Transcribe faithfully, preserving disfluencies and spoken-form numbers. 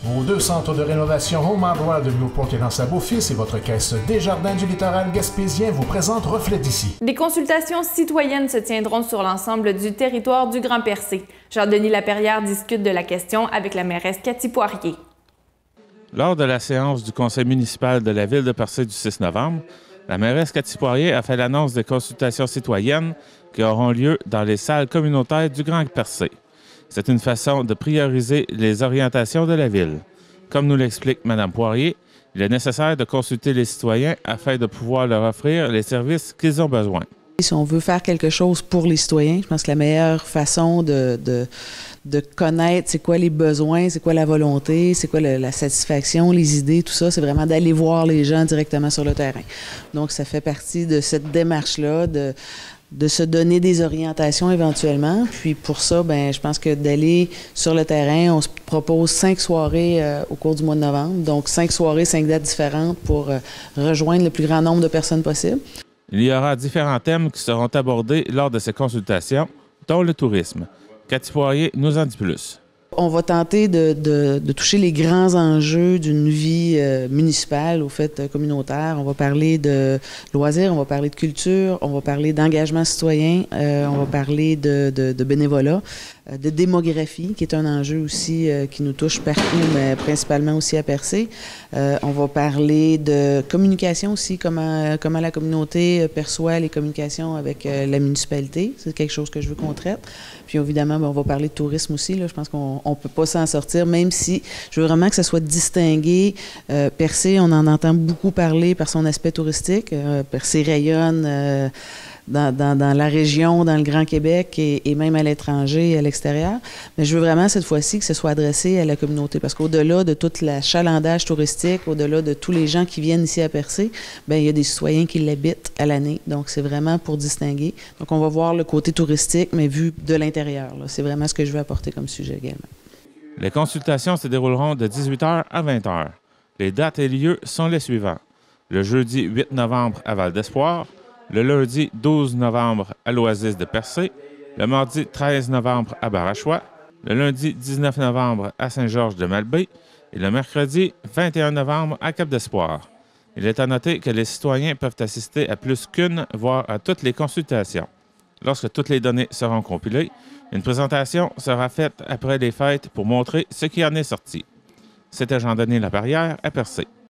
Vos deux centres de rénovation Home Hardware de Newport et dans sa Beau-Fils et votre caisse Desjardins du littoral gaspésien vous présentent Reflet d'ici. Des consultations citoyennes se tiendront sur l'ensemble du territoire du Grand-Percé. Jean-Denis Laperrière discute de la question avec la mairesse Cathy Poirier. Lors de la séance du conseil municipal de la ville de Percé du six novembre, la mairesse Cathy Poirier a fait l'annonce des consultations citoyennes qui auront lieu dans les salles communautaires du Grand-Percé. C'est une façon de prioriser les orientations de la ville. Comme nous l'explique Mme Poirier, il est nécessaire de consulter les citoyens afin de pouvoir leur offrir les services qu'ils ont besoin. Si on veut faire quelque chose pour les citoyens, je pense que la meilleure façon de, de, de connaître c'est quoi les besoins, c'est quoi la volonté, c'est quoi le, la satisfaction, les idées, tout ça, c'est vraiment d'aller voir les gens directement sur le terrain. Donc, ça fait partie de cette démarche-là, de de se donner des orientations éventuellement. Puis pour ça, ben, je pense que d'aller sur le terrain, on se propose cinq soirées euh, au cours du mois de novembre. Donc, cinq soirées, cinq dates différentes pour euh, rejoindre le plus grand nombre de personnes possible. Il y aura différents thèmes qui seront abordés lors de ces consultations, dont le tourisme. Cathy Poirier nous en dit plus. On va tenter de, de, de toucher les grands enjeux d'une vie euh, municipale, au fait, euh, communautaire. On va parler de loisirs, on va parler de culture, on va parler d'engagement citoyen, euh, on va parler de, de, de bénévolat, euh, de démographie, qui est un enjeu aussi euh, qui nous touche partout, mais principalement aussi à Percé. Euh, on va parler de communication aussi, comment, comment la communauté perçoit les communications avec euh, la municipalité. C'est quelque chose que je veux qu'on traite. Puis évidemment, bien, on va parler de tourisme aussi. Là. Je pense qu'on ne peut pas s'en sortir, même si je veux vraiment que ça soit distingué. Euh, Percé, on en entend beaucoup parler par son aspect touristique. Euh, Percé rayonne euh, dans, dans, dans la région, dans le Grand Québec et, et même à l'étranger et à l'extérieur. Mais je veux vraiment cette fois-ci que ce soit adressé à la communauté parce qu'au-delà de tout l'achalandage touristique, au-delà de tous les gens qui viennent ici à Percé, bien, il y a des citoyens qui l'habitent à l'année. Donc, c'est vraiment pour distinguer. Donc, on va voir le côté touristique, mais vu de l'intérieur. C'est vraiment ce que je veux apporter comme sujet également. Les consultations se dérouleront de dix-huit heures à vingt heures. Les dates et lieux sont les suivants. Le jeudi huit novembre à Val-d'Espoir, le lundi douze novembre à l'Oasis de Percé, le mardi treize novembre à Barachois, le lundi dix-neuf novembre à Saint-Georges-de-Malbaie et le mercredi vingt et un novembre à Cap-d'Espoir. Il est à noter que les citoyens peuvent assister à plus qu'une, voire à toutes les consultations. Lorsque toutes les données seront compilées, une présentation sera faite après les fêtes pour montrer ce qui en est sorti. C'était Jean-Denis Laperrière à Percé.